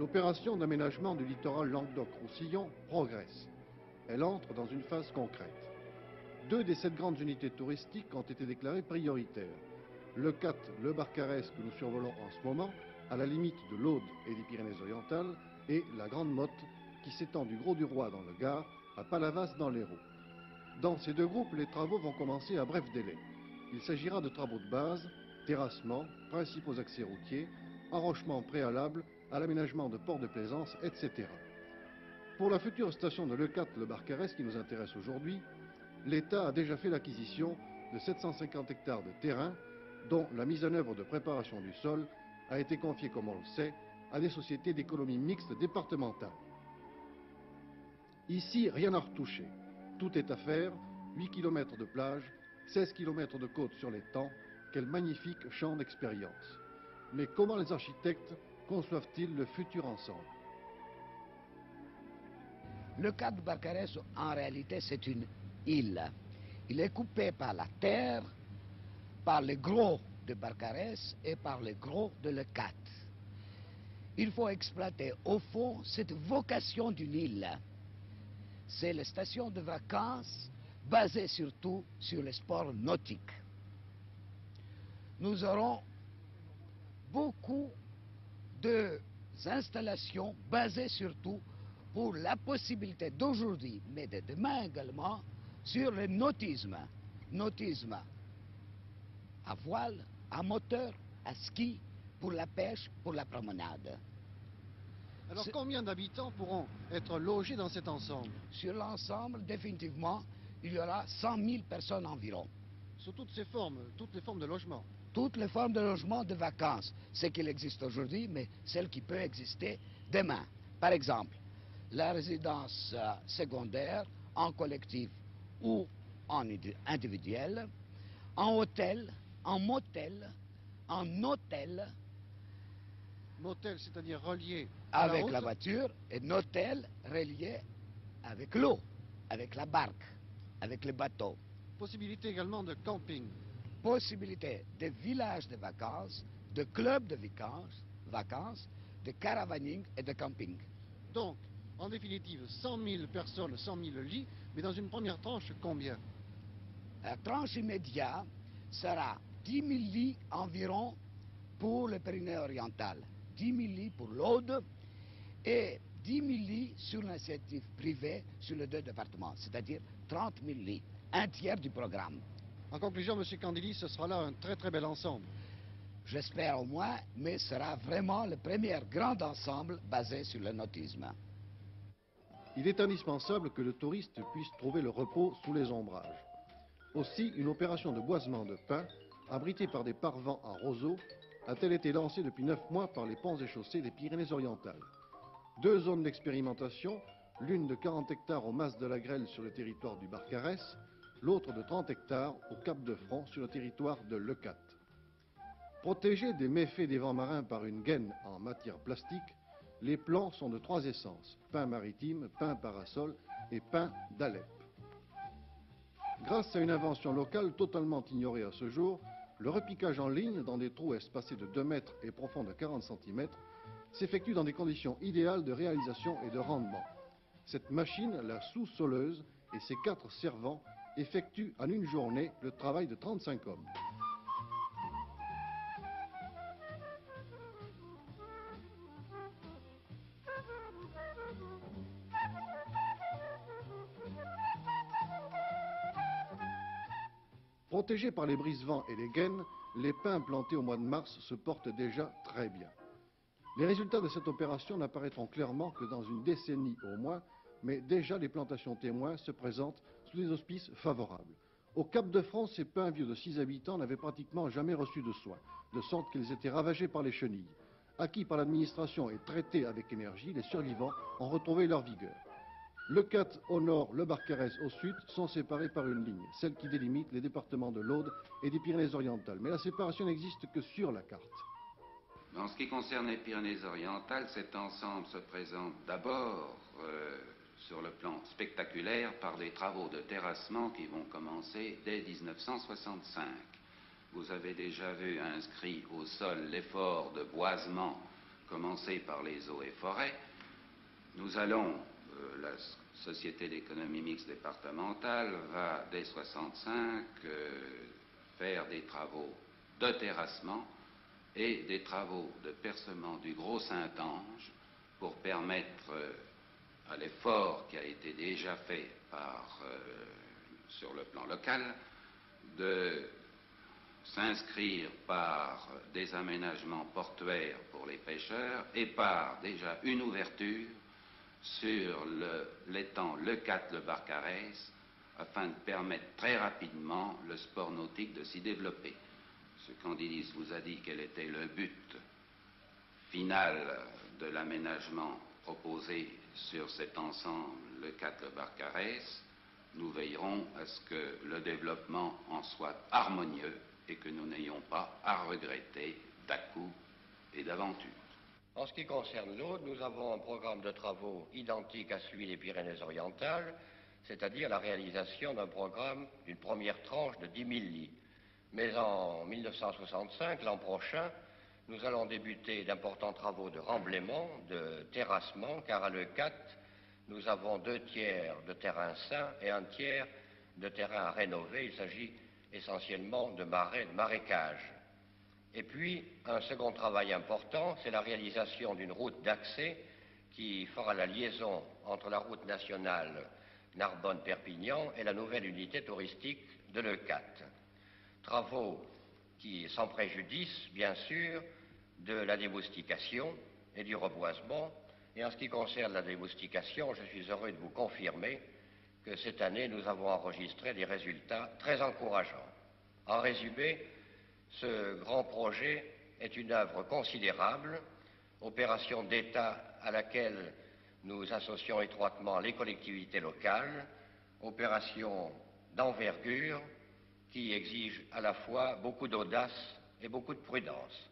L'opération d'aménagement du littoral Languedoc-Roussillon progresse. Elle entre dans une phase concrète. 2 des 7 grandes unités touristiques ont été déclarées prioritaires. Le 4, le Barcarès que nous survolons en ce moment, à la limite de l'Aude et des Pyrénées-Orientales, et la Grande Motte qui s'étend du Gros-du-Roi dans le Gard à Palavas dans l'Hérault. Dans ces 2 groupes, les travaux vont commencer à bref délai. Il s'agira de travaux de base, terrassement, principaux accès routiers, enrochement préalable à l'aménagement de ports de plaisance, etc. Pour la future station de Le Barcarès qui nous intéresse aujourd'hui, l'État a déjà fait l'acquisition de 750 hectares de terrain, dont la mise en œuvre de préparation du sol a été confiée, comme on le sait, à des sociétés d'économie mixte départementales. Ici, rien à retoucher. Tout est à faire, 8 km de plage, 16 km de côte sur l'étang, quel magnifique champ d'expérience. Mais comment les architectes conçoivent-ils le futur ensemble? Le cap de Barcarès, en réalité, c'est une île. Il est coupé par la terre, par les gros de Barcarès et par les gros de Leucate. Il faut exploiter au fond cette vocation d'une île. C'est la station de vacances basée surtout sur les sports nautiques. Nous aurons beaucoup d'installations basées surtout pour la possibilité d'aujourd'hui, mais de demain également, sur le nautisme. Nautisme à voile, à moteur, à ski, pour la pêche, pour la promenade. Alors combien d'habitants pourront être logés dans cet ensemble? Sur l'ensemble, définitivement, il y aura 100 000 personnes environ. Sous toutes les formes de logement? Toutes les formes de logement de vacances, ce qu'il existe aujourd'hui, mais celle qui peut exister demain. Par exemple, la résidence secondaire en collectif ou en individuel, en hôtel, en motel, en hôtel. Motel, c'est-à-dire relié à avec la la route. voiture, et un hôtel relié avec l'eau, avec la barque, avec le bateau. Possibilité également de camping. Possibilité de villages de vacances, de clubs de vacances, de caravaning et de camping. Donc, en définitive, 100 000 personnes, 100 000 lits, mais dans une première tranche, combien? La tranche immédiate sera 10 000 lits environ pour le Pyrénées oriental, 10 000 lits pour l'Aude et 10 000 lits sur l'initiative privée sur les 2 départements, c'est-à-dire 30 000 lits, un tiers du programme. En conclusion, M. Candili, ce sera là un très très bel ensemble. J'espère au moins, mais ce sera vraiment le premier grand ensemble basé sur le nautisme. Il est indispensable que le touriste puisse trouver le repos sous les ombrages. Aussi, une opération de boisement de pins, abritée par des parevents en roseaux, a-t-elle été lancée depuis 9 mois par les ponts et chaussées des Pyrénées-Orientales. 2 zones d'expérimentation, l'une de 40 hectares au Mas de la Grêle sur le territoire du Barcarès, l'autre de 30 hectares au Cap de Front sur le territoire de Leucate. Protégés des méfaits des vents marins par une gaine en matière plastique, les plans sont de 3 essences, pin maritime, pin parasol et pin d'Alep. Grâce à une invention locale totalement ignorée à ce jour, le repiquage en ligne dans des trous espacés de 2 mètres et profonds de 40 cm s'effectue dans des conditions idéales de réalisation et de rendement. Cette machine, la sous-soleuse, et ses 4 servants effectuent en une journée le travail de 35 hommes. Protégés par les brise-vents et les gaines, les pins plantés au mois de mars se portent déjà très bien. Les résultats de cette opération n'apparaîtront clairement que dans une décennie au moins, mais déjà les plantations témoins se présentent sous des auspices favorables. Au Cap de France, ces pins vieux de 6 habitants n'avaient pratiquement jamais reçu de soins, de sorte qu'ils étaient ravagés par les chenilles. Acquis par l'administration et traités avec énergie, les survivants ont retrouvé leur vigueur. Leucate au nord, le Barcarès au sud sont séparés par une ligne, celle qui délimite les départements de l'Aude et des Pyrénées-Orientales. Mais la séparation n'existe que sur la carte. En ce qui concerne les Pyrénées-Orientales, cet ensemble se présente d'abord sur le plan spectaculaire par des travaux de terrassement qui vont commencer dès 1965. Vous avez déjà vu inscrit au sol l'effort de boisement commencer par les eaux et forêts. Nous allons, la Société d'économie mixte départementale va dès 65 faire des travaux de terrassement et des travaux de percement du Gros Saint-Ange pour permettre à l'effort qui a été déjà fait sur le plan local de s'inscrire par des aménagements portuaires pour les pêcheurs et par déjà une ouverture sur l'étang Le Cat, le Barcarès, afin de permettre très rapidement le sport nautique de s'y développer. Ce Candilis vous a dit quel était le but final de l'aménagement proposé sur cet ensemble, Le Cat, le Barcarès. Nous veillerons à ce que le développement en soit harmonieux et que nous n'ayons pas à regretter d'à-coups et d'aventures. En ce qui concerne l'eau, nous avons un programme de travaux identique à celui des Pyrénées-Orientales, c'est-à-dire la réalisation d'un programme d'une première tranche de 10 000 lits. Mais en 1965, l'an prochain, nous allons débuter d'importants travaux de remblaiement, de terrassement, car à Le Cat, nous avons 2/3 de terrain sain et 1/3 de terrain à rénover. Il s'agit essentiellement de marais, de marécages. Et puis, un second travail important, c'est la réalisation d'une route d'accès qui fera la liaison entre la route nationale Narbonne-Perpignan et la nouvelle unité touristique de Le Cat. Travaux qui, sans préjudice, bien sûr, de la démoustication et du reboisement. Et en ce qui concerne la démoustication, je suis heureux de vous confirmer que cette année, nous avons enregistré des résultats très encourageants. En résumé, ce grand projet est une œuvre considérable, opération d'État à laquelle nous associons étroitement les collectivités locales, opération d'envergure qui exige à la fois beaucoup d'audace et beaucoup de prudence.